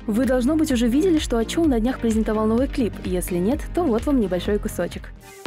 Вы, должно быть, уже видели, что Ачоу на днях презентовал новый клип. Если нет, то вот вам небольшой кусочек.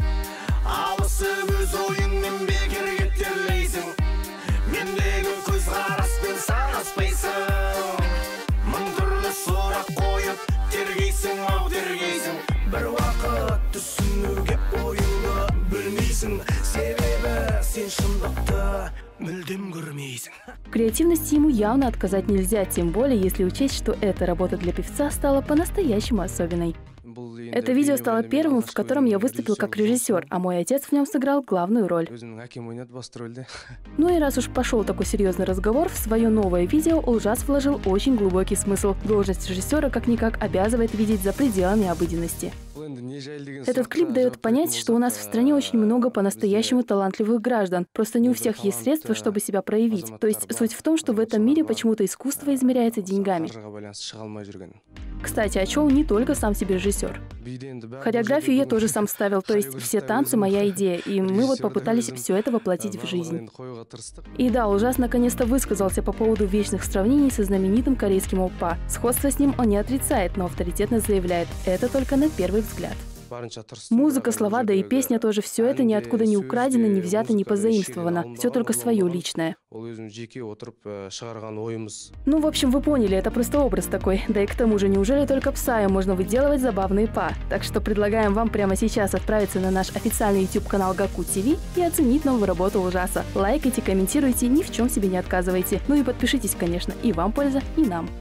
Креативности ему явно отказать нельзя, тем более если учесть, что эта работа для певца стала по-настоящему особенной. Это видео стало первым, в котором я выступил как режиссер, а мой отец в нем сыграл главную роль. Ну и раз уж пошел такой серьезный разговор, в свое новое видео Олжас вложил очень глубокий смысл. Должность режиссера как-никак обязывает видеть за пределами обыденности. Этот клип дает понять, что у нас в стране очень много по-настоящему талантливых граждан. Просто не у всех есть средства, чтобы себя проявить. То есть суть в том, что в этом мире почему-то искусство измеряется деньгами. Кстати, Ачоу не только сам себе режиссер. Хореографию я тоже сам ставил, то есть все танцы — моя идея, и мы вот попытались все это воплотить в жизнь. И да, Олжас наконец-то высказался по поводу вечных сравнений со знаменитым корейским оппа. Сходство с ним он не отрицает, но авторитетно заявляет: это только на первый взгляд. Музыка, слова, да и песня тоже — все это ниоткуда не украдено, не взято, не позаимствовано. Все только свое личное. Ну, в общем, вы поняли, это просто образ такой. Да и к тому же, неужели только Псаю можно выделывать забавные па? Так что предлагаем вам прямо сейчас отправиться на наш официальный YouTube-канал Gaku TV и оценить новую работу Олжаса. Лайкайте, комментируйте, ни в чем себе не отказывайте. Ну и подпишитесь, конечно, и вам польза, и нам.